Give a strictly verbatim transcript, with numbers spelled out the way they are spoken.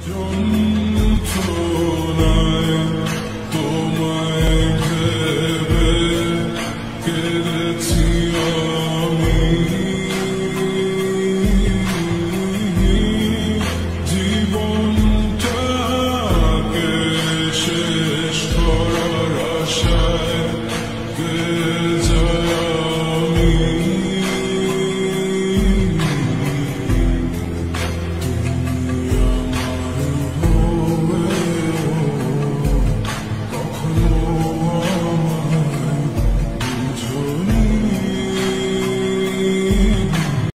যন্ত্রণায় তোমায় ভেবে কেঁদেছি আমি, জীবনটাকে শেষ করার আশা